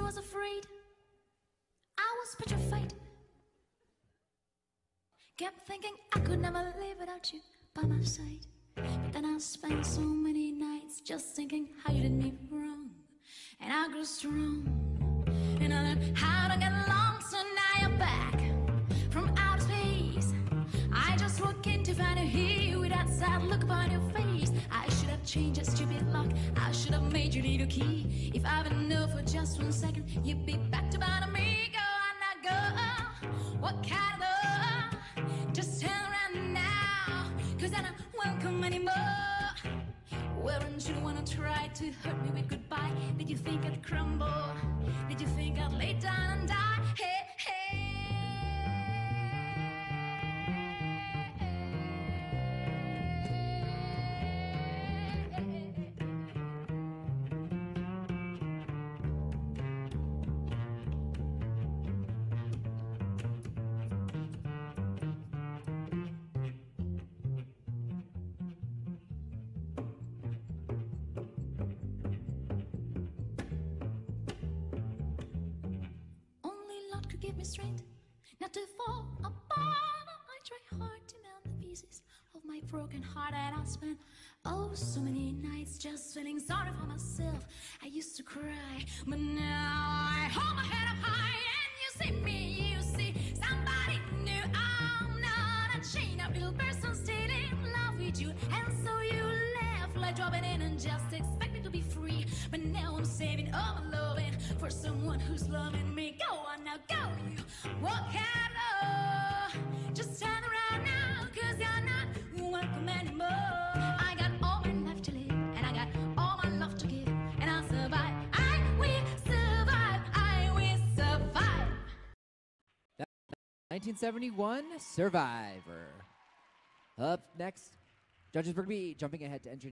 was afraid, I was petrified. Kept thinking I could never live without you by my side. But then I spent so many nights just thinking how you did me wrong. And I grew strong, and I learned how to get along. So now you're back from outer space. I just walk in to find you here with that sad look upon your face. I should have changed that stupid lock. I should have made you leave your key. If I would know for just 1 second, you'd be back to bother me. Go on now, go. What kind of love? Just turn around now, 'cause I don't welcome anymore. Weren't you the one who tried to hurt me with goodbye? Did you think I'd crumble? Did you think I'd lay down and die? Hey, hey. Give me strength not to fall apart. I try hard to mend the pieces of my broken heart, and I spent so many nights just feeling sorry for myself. I used to cry, but now I hold my head up high, and you see me, you see somebody new. I'm not a chain of little person still in love with you, and so you left like dropping in and just expect me to be free. But now I'm saving all my loving for someone who's loving me. Go on now, go. What kind of love? Just turn around now, 'cause you're not welcome anymore. I got all my life to live, and I got all my love to give, and I'll survive. I will survive. I will survive. 1971 Survivor. Up next, Judges Berg B jumping ahead to entry